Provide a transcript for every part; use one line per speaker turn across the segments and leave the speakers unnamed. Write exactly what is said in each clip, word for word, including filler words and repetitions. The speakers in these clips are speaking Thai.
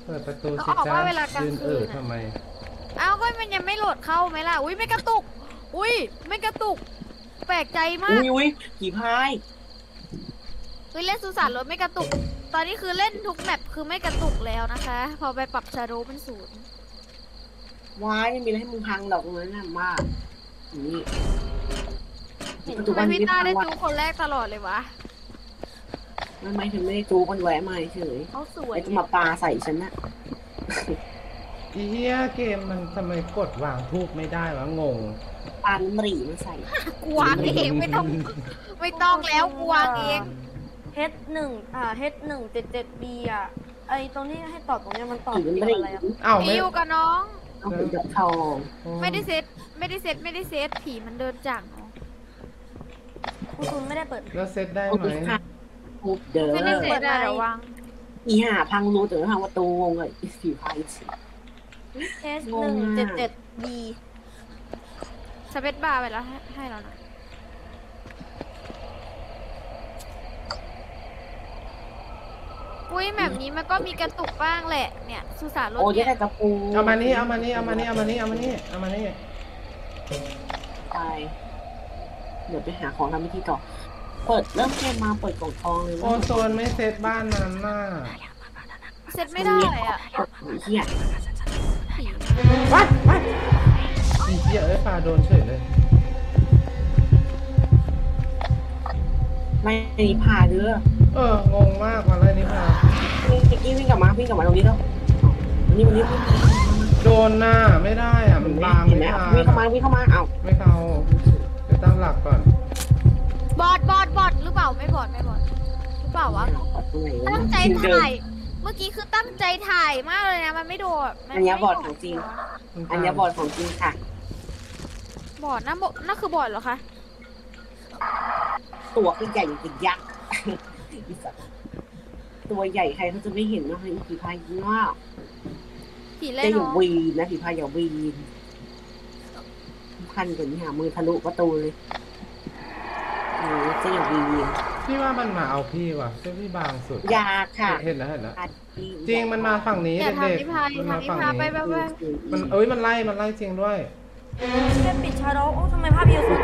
เปิดประตู
เรา
สิ
ออก
จ้า
ว่าเวลากลาง
ยืน
คื
เอน อ
อะ
ทำไม
อ้าวก็มันยังไม่โหลดเข้าไหมล่ะอุ้ยไม่กระตุกอุ้ยไม่กระตุกแปลกใจมา
อุ้
ก
ยอุ้ยผีพาย
เฮ้ยเล่นสุสานรถไม่กระตุก ตอนนี้คือเล่นทุกแมปคือไม่กระตุกแล้วนะคะ พอไปปรับชาโดว์เป็นศูนย์
ว้ายไม่มีอะไรให้มึงพังดอกตรงนั้นน่ะมากนี่ประตู
ทำไม
บ้าน
พี่
นี้
ต้า
พัง
ได้
ว่ะ
จูคนแรกตลอดเลยวะ
ไม่ไม่ถึงไม่ได้จูมันแหวะมาเฉย
เขาสวย
ไอ้จะมาปาใส่ฉันน่ะ
อีเหี้ยเกมมันทำไมกดวางทูบไม่ได้วะงง
ปาน้ำหรี่มาใส่
กวางเองไม่ต้องไม่ต้องแล้วกวางเอง
เฮดหนึ่งอ่าเฮดหนึ่งเจ็ดเจ็ดบีอ่ะไอตรงนี้ให้ตอบตรงนี้มันตอบ
ผี
เกี่ยว
น้ำหรี่
อะไรอ่ะ
เอ้าไม่
พี่อยู่กับน้อง
เอาผีดอกทอง
ไม่ได้เซตไม่ได้เซตไม่ได้เซตผีมันเดินจังเนาะ
คุณคุณไม่ได้เปิด
แล้วเซตได้
โอ้
ไหม
ยค่ะปุ๊บเด้อ
ไม่ได้เซตอะระวัง
อีห่าพังรู้แต่ว่าพังประตูงงเลยอีผีพายสิ
เฮดหนึ่งเจ็ดเจ็ดบี
สเปซบาร์ไปแล้วให้ให้เราหน่อยอุ้ยแบบนี้มันก็มีกระตุกบ้างแหละเนี่ยสุสานรถ
โอ้ย
เนี่ย
ได้กระปู
เอามานี่เอามานี่เอามานี่เอามานี่เอามานี่เอามานี่
ไปเดี๋ยวไปหาของทำพิธีต่อเปิดเริ่มเกมมาเปิดกล่องทองเลย
โอโซนไม่เซตบ้านนั้นน่ะ
เซตไม่ได้อ่ะ
เฮีย
ผี
วัดวัดอีเหี้ยเอ้ยปลาโดนเฉยเลย
ไม่พาเด้อ
เอองงมากวันไรนี่ปลา
วิ่งวิ่งวิ่งกลับมาวิ่งกลับมาตรงนี้แล้ววันนี้วันนี้
โดนหน้าไม่ได้อ่ะมันบาง
เห็น
ไม่
ไหม
ทัน
วิ่งเข้ามาวิ่งเข้ามาเอ้า
ไม่เข้าเดี๋ยวตั้งหลักก่อน
บอดบอดบอดหรือเปล่าไม่บอดไม่บอดหรือเปล่าวะ
ตรงไหนวะ
ตั้งใจถ่าย เมื่อกี้คือตั้งใจถ่ายมากเลยนะมันไม่โดดมั
อันนี้บอดของจริง อันนี้บอดของจริงค่ะ
บอดนะบอดนั่นคือบอดเหรอคะ
ตัวคือใหญ่เป็นยักษ์ตัวใหญ่ใครเขาจะไม่เห็นนะไอ้ผีพายงา
ผีเล่
จะ
น
อย่า
เนาะ
วีนนะผีพายอย่าวีนพันกันหามือทะลุประตูเลยเออจะอย่าวีน
พี่ว่ามันมาเอาพี่ว่ะเจ้าพี่บางสุด
ยาค่ะ
เห็นแล้วเห็นแล้วจริงมันมาฝั่งนี้
อย่า
เด็ก
ทำนิพาย
ๆมัน
ทำ
มา
นิ
ฝั่ง
พายไป
นี้
แบบว่า
มันเอ้ยมันไล่มันไล่จริงด้วย
แค่ปิดชาร์โดโอ้ทำไมภาพเยอะสุด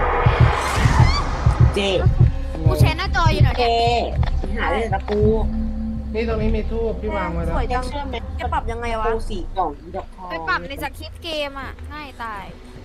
เจ
กูแชร์หน้าจออยู่หน่อย
เจ
เนี่ย
หาเลยตะปู
นี่ตรงนี้มีทูบพี่วางไว้
ส
แล้ว
วยจัง
เชื่อไหม
จะปรับยังไง
ตะ
วะ
ปูสีกล่องดอกทอง
ไปปรับในสคริปต์เกมอ่ะง่ายตาย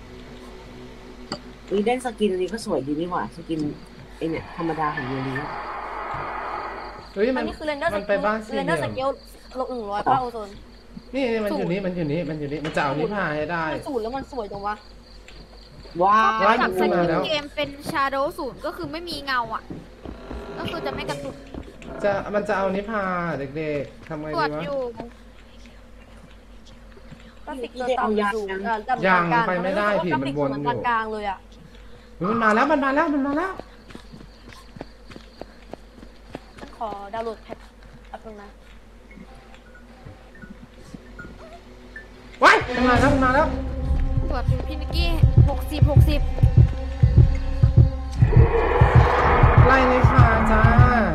อุ้ยเล่นสกินอันนี้ก็สวยดีนี่หว่าสกินไอเนี่ยธรรมดาของยูริ
เฮ้ย
อั
มัน น
นี้คือเรนเดอร์ส
มัน
เก
ไป
ล
บ้านสี่
เรน
เห
เดอ
ลี่
ร์ส
ยม
เกลลงหนึ่งร้อยป้าโอโซน
นี่มันอยู่นี่มันอยู่นี่มันอยู่นี่มันจะเอานิพาให้ได้
มันสูตรแล้วมันสวยจังวะ
ว้า
ถ้าว
ว้
ปรับส
มา
คริป
แล้ว
ต์เกมเป็นชาโดว์ศูนย์ก็คือไม่มีเงาอ่ะ ก็คือจะไม่กระตุก
จะมันจะเอานิพาเด็กๆทำไง
ตรว
ดี
จ
วะ
อยู่
กราฟิกเกินต่ำสูงเอ่อต่ำ
ยัง
กลาง
ไปไม่ได้
กรา
ผี
ฟิก
มัน
เห
วน
มือน
อยู่
กลางๆเลยอ่ะ
เฮ้ยมันมาแล้วมันมาแล้วมันมาแล้ว
ฉันขอดาวน์โหลดแพทแป๊บนึงนะ
ว้ายมันมาแล้วมันมาแล้ว
ตรวจอยู่พี่นิกกี้หกสิบหกสิบ
ไล่นิพาจ้า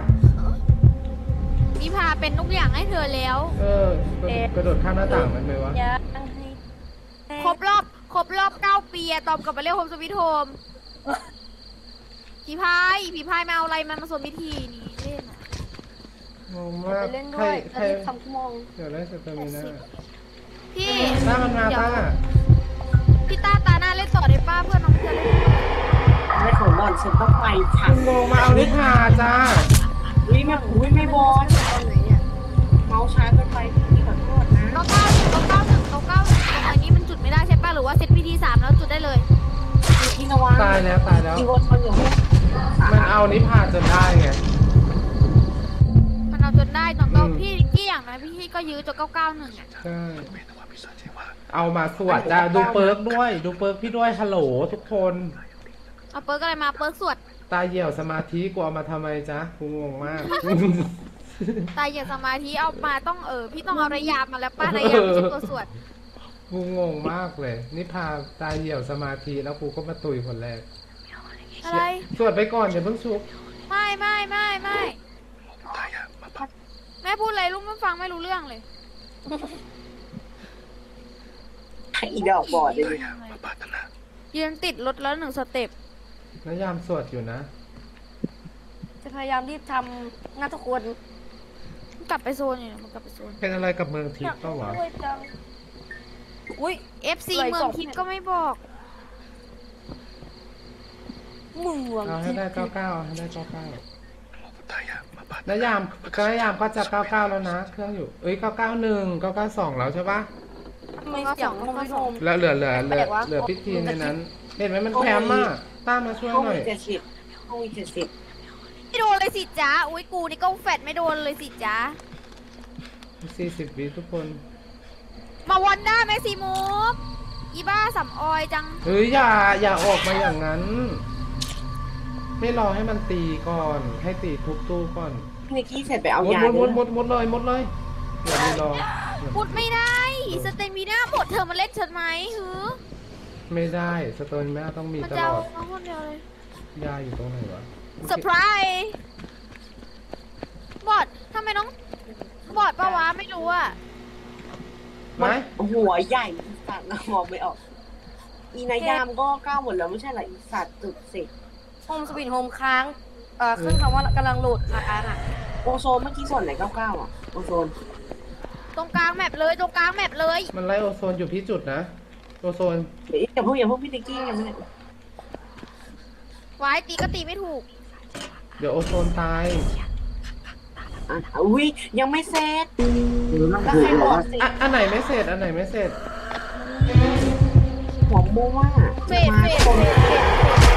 นิพาเป็นทุกอย่างให้เธอแล้ว
เออกระโดดข้ามหน้าต่างมันไหมวะ
ยังให้
ครบรอบครบรอบเก้าปีอะตอมกลับมาเรียกโฮมสวิตโฮมผีพายผีพายมาเอาอะไรมันมาสวมพิธีนี่เล่นอะ
งง
ไป
มาก
เล่น
ใค
ด้
ร
วย
ใคร
แล้วรีบทำชั่วโมง
เดี๋ยวได้สเตอร์มิน่า
พี่
ต้ามันมา
เดี๋ยว
ต้า
พี่ต้าตาหน้าเล่นต่อได้ป้าเพื่อนน้องจะเล่น
ไม่ของบอลฉันต้องไปค่ะ
คุณโมมาเอานิพาจ้า
อุ้ยไม่อุ้ยไม่บอล
ตอนไหนเนี่ย
เมาส์ช้าเกินไปพี่ขอโทษนะ
เก้าเก้าหนึ่งเก้าเก้าหนึ่งเก้าเก้าหนึ่งตรงอันนี้มันจุดไม่ได้ใช่ป่ะหรือว่าเซตพิธีสามแล้วจุดได้เลย
พี่นวัด
ตายแล้วตายแล้ว
พี่วอชอนอยู่
มันเอานิพาจนได้ไง
มันเอาจนได้น้องก็
อืม
พี่นิกกี้อย่างน้อยพี่ก็ยื้อจนเก้าเก้าหนึ่งอะ
ใช่เอามาสวดจ้าดูเปิร์กด้วย ดูเปิร์กพี่ด้วยฮัลโหลทุกคน
เอาเปิร์กอะไรมาเปิร์กสวด
ตาเหี่ยวสมาธิกูเอามาทำไมจ๊ะกูงงมาก
ตายอย่างสมาธิเอามาต้องเออพี่ต้องเอาระยามาแล้วป้าระยาไม่ใช่ตัวสวด
กูงงมากเลย นี่พาตาเหี่ยวสมาธิแล้วกูก็มาตุยคนแรก
อะไร
สวดไปก่อนอย่าเพิ่งชุบ
ไม่ไม่ไม่ไม่แม่พูดอะไรลูกไม่ฟังไม่รู้เรื่องเลย
อีดอกบอดเลย
ยืนติดรถแล้วหนึ่งสเต็ป
นายามสวดอยู่นะ
จะพยายามรีบทำงานทุกคน
กลับไปโซนอยู่นะมันกลับไปโซน
เป็นอะไรกับเมืองทิพย์เปล่าวะ
ด้วยจังอุ้ย
เอฟซี
เลย
เมือ
ส
ง
อง
ทิพย์ก็ไม่บอก
เมือง
เอาให้ได้เก้าเก้าให้ได้เก้าเก้านายามนายามก็จะเก้าเก้าแล้วนะ เครื่องอยู่ เอ้ยเก้าเก้าหนึ่งเก้าเก้าสองแล้วใช่ปะ
ไม่เสียงมันไม่โทม
แล้วเหลือเหลือเหลือ
แปลกวะ
เหลือพิธีในนั้น เห็นไหมมันแพมมากต้ามาช่วย
ห้อง
หน่อ
มี
ย
เจ็ดสิบห้องมีเจ็ดสิบ
ไม่โดนเลยสิจ้าอุ้ยกูนี่ก็แฟดไม่โดนเลยสิจ้า
สี่สิบวิทุกคน
มาวันด้าแม็กซิมูฟอีบ้าสำออยจัง
เฮ้ยอย่าอย่าออกมาอย่างนั้น ไม่รอให้มันตีก่อน ให้ตีทุบตู้ก่อน
พี่นิกกี้เสร็จไปเอา
มด
ยาม
ดมดมดมดเลยมดเลยอย่าไปรอ
พูดไม่ได้สเตมิน่าหมดเธอมาเล่นฉันไหมฮือ
ไม่ได้สโตนแม่ต้องมี
มัน
ต
จะ
ล
เอา
อด
น้องคนเดียวเลย
ยาอยู่ตรงไหนวะ
เซอร์ไพรส์บอดทำไมน้องบอดปะวะไม่รู้อะ
ไหม
หัวใหญ่อีสัตว์นะมองไม่ออก อีนายามก็เก้าหมดแล้วไม่ใช่เหรออีสัตว์จุดสิบ
โฮมสปีดโฮมค้างเอ่อขึ้นคำว่ากำลังโหลดค้างอ่ะ
โอโซนเมื่อกี้ส่วนไหนเก้าเก้าอ่ะโอโซน
ตรงกลางแมปเลยตรงกลางแมปเลย
มันไล่โอโซนอยู่ที่จุดนะโอโซน
เดี๋ยวอย่าพูดอย่าพูดพี่นิกกี้ยังไม่ได้
วายตีก็ตีไม่ถูก
เดี๋ยวโอโซนตาย
อ่ะอุ้ยยังไม่เสร็จแล้วใครบอกสิ
อ่ะอันไหนไม่เสร็จอันไหนไม่เสร็จ
หัวโม่ว่า
เฟดเฟดเฟดเฟด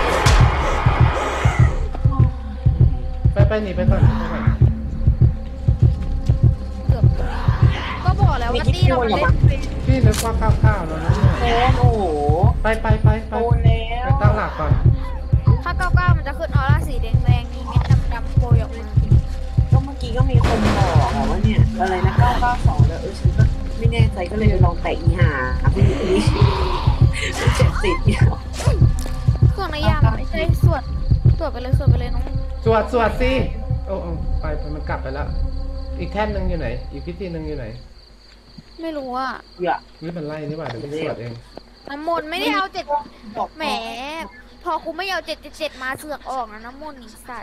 ไปไปหนีไปก่อนไปก่อน
เกือบก็บอกแล้วว่าตีเรามาเล่นเฟด
พี่นึกว่าเก้าเก้าแล้วนะเนี่ย
โอ้โห
ไปไปไปไป
โตแล้ว
ไปตั้งหลักก่อน
ถ้าเก้าเก้ามันจะขึ้นออร่าสีแดงแดงมีเม็ดดำดำโปรยออกมา
ก็เมื่อกี้ก็มีคนบอกอะว่าเนี่ยอะไรนะเก้าเก้าสองแล้วเออฉันก็ไม่แน่ใจก็เลยลองแตะอีหาพี่นิกกี้เจ็ดสิบเนี่ย
เครื่องนายามไม่ใช่สวดสวดไปเลยสวดไปเลยน้อง
สวดสวดสิโอ้โอ้ไปไปมันกลับไปแล้ว อีกแท่นหนึ่งอยู่ไหน อีกพิธีหนึ่งอยู่ไหน
ไม่รู้อ่ะ
อย่า
นี่มันไล่นี่หว่าเดี๋ยวไปสวดเอง
น้ำมนต์ไม่ได้เอาเจ็ด
บอก
แหม พอกูไม่เอาเจ็ดเจ็ดเจ็ดมาเสือกออกนะน้ำมนต์นี่สัตว์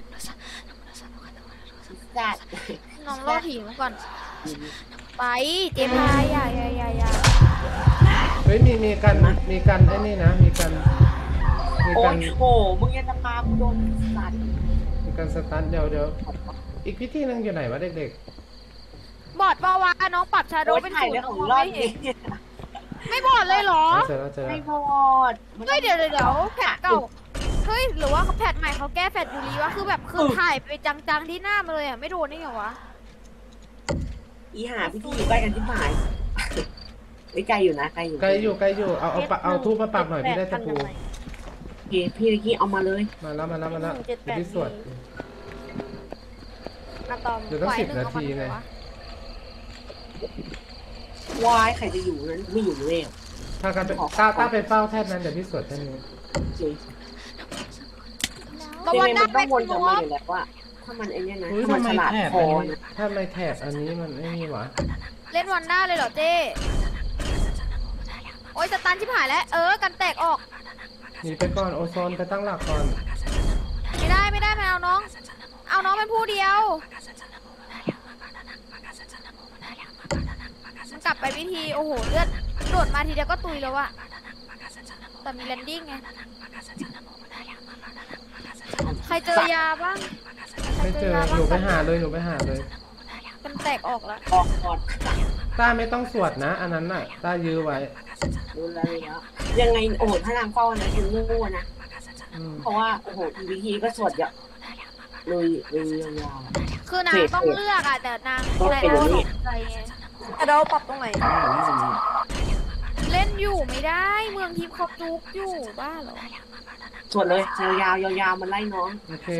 จัด
น้องรอถีบก่อน ไปเจ๊พายอย่าอย่าอย่าอย่า
เฮ้ยมีมีกันมีกันไอ้นี่นะมีกันมี
โอ้
กัน
ยโหมึงยังจะพากูโดนสัตว์
มีกันสตันเดี๋ยวเดี๋ยวอีกพิธีหนึ่งอยู่ไหนวะเด็ก
บอดปะวะน้องปรับชาโด
โอ้ย
เป็น
ถ่าย
ศูน
เรื่อง
ย์
ของ
มอง
รอ
ไม่
ด
เห็
นี่
นไม่บอดเลยเหรอ
ๆเจอแล้วเจอแล้
ไม่
ว
พอด
เฮ้ยเดี๋ยวเดี๋ยวเดี๋ยวแพทเก่าเฮ้ยหรือว่าเขาแพทใหม่เขาแก้แพทยูรีวะคือแบบคือถ่ายไปจังๆที่หน้ามาเลยอ่ะไม่โดนได้ไงวะ
อีหาพี่ที่อยู่ใกล้กันที่หมายไอ้ไกลอยู่นะไกลอยู่
ไกลอยู่ไกลอยู่เอาเอาปะเอาทูบมาปักหน่อยพี่ได้ตะปู
โอเคพี่นิกกี้เอามาเลย
มาแล้วมาแล้วมาแล้วเดี๋ยวพี่สวด
อะตอม
เดี๋ยวต้อง
ไหว
สิบ
หนึ่ง
นา
เอามา
ที
ดู
ไง
วะ
วายใครจะอยู่นั้นไม่อยู่เลย
ถ้ากันไปต้าต้าไปเฝ้าแท่นนั้นเดี๋ยวพี่สวดแท่นนี้
จริง
มา
ยั
วั
ง
น
ไง
หน้า
มัน
ไป
ต้องวน
คุ
กลับ
ณ
มาอยู่แล้วว่าถ้ามันไอ้นี่นะ
เฮ้ย
ถ้ามัน
ทำไม
ฉลาด
แถบ
พอ
อันนี้
นะ
ทำไมแถบอันนี้มันไอ้นี่วะ
เล่นวันหน้าเลยเหรอเจ้โอ๊ยสตันชิบหายแล้วเออกันแตกออก
หนีไปก่อนโอโซนไปตั้งหลักก่อน
ไม่ได้ไม่ได้ไม่เอาน้อง เอาน้องเป็นผู้เดียวมันกลับไปพิธีโอ้โหเลือดโดดมาทีเดียวก็ตุยแล้วอะแต่มีแลนดิ้งไงใครเจอยาบ้างใคร
ไม่เจอ
ยา
หนูไป
บ้าง
หาเลยหนูไปหาเลย
กันแตกออกแล้ว
ออกก่อน
ต้าไม่ต้องสวดนะ อันนั้นน่ะต้ายื้อไว้
ดูแลแล้วยังไงโอ้โหถ้านางเฝ้านะคืองูนะ
อืม
เพราะว่าโอ้โหวิธีก็สวดเยอะเลยเลยยาว
คือนางต้องเลือกอะแต่นาง
ต้อง
แต่
เป็นอย่างนี้
นางใจไง
อะเราปรับตรงไหน
เล่นอยู่ไม่ได้เมืองทิพย์เขาจุกอยู่บ้าเหรอ
สวดเลยยาวๆยาวๆมันไล่น้อง
โอเค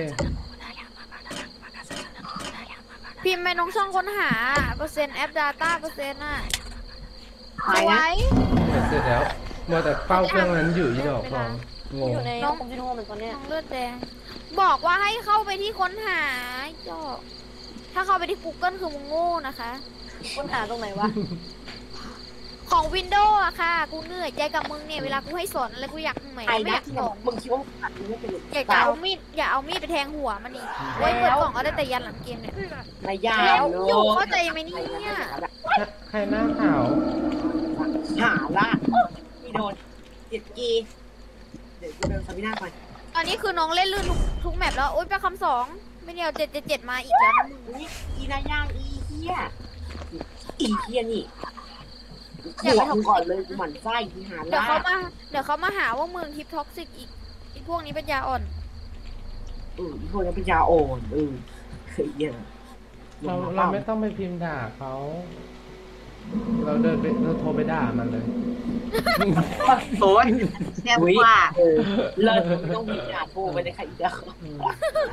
พิมพ์ไปน้องช่องค้นหาเปอร์เซ็นต์แอป Data เปอร์เซ็นต์อะส
ตาย
ว
นะ
ย
เสร็จเสร็จแล้วมัวแต่เฝ้าเครื่องนั้นอยู่อีดอกทองงง
อยู่ใน
น้
น้
อ
อง งผมจิโนเหมือนตอนเนี้ย
น้องเลือดแดงบอกว่าให้เข้าไปที่ค้นหาจอกถ้าเข้าไปที่ Google คือมึงโง่นะคะ
ค้นหาตรงไหนวะ
ของวินโดว์อะค่ะ กูเหนื่อยใจกับมึงเนี่ยเวลากูให้สอนอะไรกูอยากแหม
ไอ้
ไม่อ
นะ
ยากสอน
มึงคิดว่าผัดมึงไม่เป็น
อยากจะเอามีดอย่าเอามีดไปแทงหัวมันอีกไว้เปิดกล่องก็ได้แต่ยันหลังเกมเนี่ย
นายยา
แล้ว
เน
อยู่
อะ
เข้าใจไหมเนี่ย
ใครหน้าขาว
หาละพี่โดนเจ็ดกีเดี๋ยวกูเดินสามิน่าก่อน
ตอนนี้คือน้องเล่นลื่นทุกทุกแมปแล้ว โอ๊ยไปคำสองไม่เดียวเจ็ดเจ็ดเจ็ดมาอีกแล้วนะมึง
อุ๊ยอีนายยาอีเฮียอีเฮียนี่
อย่าไป
หัวมึง
ท็อกซิก
ก่อนเลยกูหมั่นไส้ที่หา
เดี๋ยว
ละ
เขามาเดี๋ยวเขามาหาว่ามึงทิปท็อกซิกอีกอีพวกนี้เป็นยาอ่อน
เออพวกนี้เป็นยาอ่อนเออเฮีย
เราเราไม่ต้องไปพิมพ์ด่าเขา เราเดินไปเราโทรไปด่ามันเลย
โอ้ยแซ่บว่าเออเลิศไม่ต้องมีด่าโทรไปเลยค่ะอีเด้อ
อืม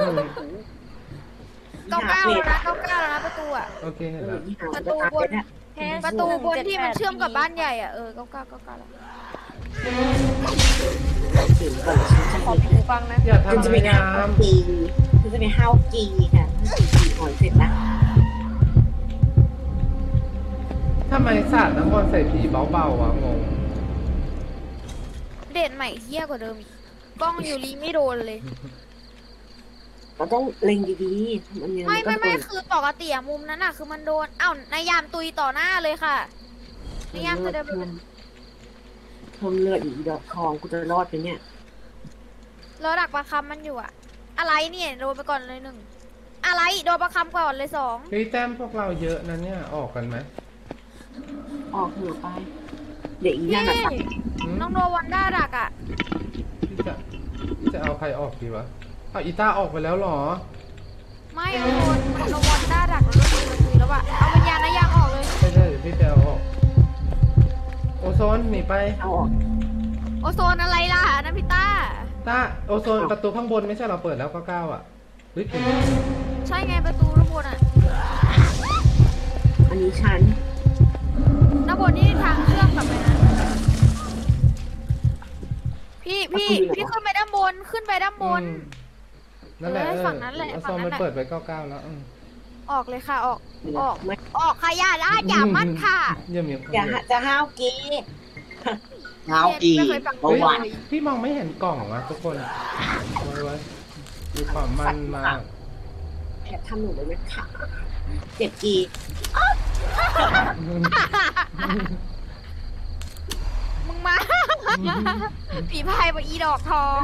เก้าเก้าแล้วนะเก้าเก้าแล้วนะประตูอะ
โอเคเห็นแล้ว
ประตูบน ประตูบนที่มันเชื่อมกับบ้านใหญ่อะเออเก้าเก้าเก้าเก้าแล้ว
ถึงก่อนฉัน
ขอปิดหูฟังนะ
อย่า
ฉัน
ทำ
จะ
พ
ไป
ยา
ห้า
ยาม
กีฉันจะไปห้าวกีค่ะกีหอยเสร็จนะ
ทำไมสาดน้ำมนต์ใส่ผีเบาๆวะงง
เดทใหม่เที่ยกว่าเดิมอีกกล้องยูรีไม่โดนเลย
เราต้องเล็งดีๆมันยัง
ไม่ไม่ไม่
ก็
คือปกติอะมุมนั้นอะคือมันโดนอ้าวนายยามตุยต่อหน้าเลยค่ะนายยามจะเดินไป
ทนเลือดอีกดอกทองกูจะรอดไปเนี่ย
รอดักประคำมันอยู่อะอะไรเนี่ยโดนไปก่อนเลยหนึ่งอะไรโดนประคำก่อนเลยสอง
เฮ้ยแต้มพวกเราเยอะนะเนี่ย ออกกันไหม
ออกเหนือไป เด็กอี
พี่
นั่นน่ะ
หืม
น้องโดนวันด้าดักอะ
พี่จะพี่จะเอาใครออกดีวะเอาอีต้าออกไปแล้วเหรอ
ไม่โดนโดนวันด้าดักแล้วก็ตุยตุยแล้วอะเอาวิญญาณนายยามออกเลย
ไม่ใช่เดี๋ยวพี่จะเอาออก โอโซนหนีไป
เอาออก
โอโซนอะไรล่ะนะพี่ต้า
ต้าโอโซนประตูข้างบนไม่ใช่เราเปิดแล้วก็เก้าอ่ะเฮ้ย
ใช่ไงประตูข้างบนอะ
อันนี้ฉัน
ด้านบนนี่ทางเชื่อมกลับไปนะพี่พี่พี่ขึ้นไปด้านบนขึ้นไปด้านบน
อืมนั่นแหละ
เออ
เออ
ฝั่งนั้นแหละ
โอ
ฝั่
โซ
ง
น
นั้น
มัน
แหละ
เปิดไปเก้าเก้าแล้วอืม
ออกเลยค่ะออกออก
ไม่
ออกค่ะอย่าละอย่ามั่นค่ะ
เยี่ยมเยี่ยม
อย่าหาจะห้าวกี
ห้าวกี
ไม่เคยฟัง
เบาหวาน
เลย
พี่มองไม่เห็นกล่องอะทุกคนไว้ไว้ดูความมันมาก
แอบทำหนูเลยนะคะเจ็ดกี
มึงมาผีพายมาอีดอกทอง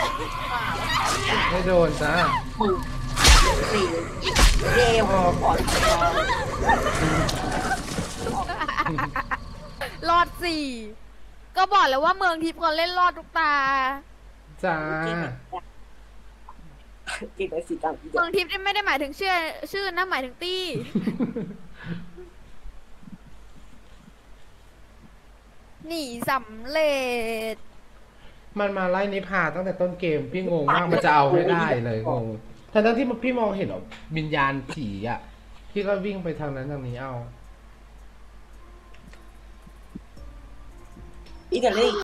ไม่โดนจ้า
มึงสี่เร็วขอทำรอง
รอดสี่ก็บอกแล้วว่าเมืองทิพย์เขาเล่นรอดทุกตา
จ้า
กินไปสีดำอีก
เมืองทิพย์นี่ไม่ได้หมายถึงชื่อชื่อนะหมายถึงตี้ หนีสำเร็จ
มันมาไล่นิพาตั้งแต่ต้นเกม พี่งงมากมันจะเอาไม่ได้เลยงงทั้งๆที่พี่มองเห็นวิญญาณผีอ่ะ พี่ก็วิ่งไปทางนั้นทางนี้เอา
อีกเดี๋ยวเลย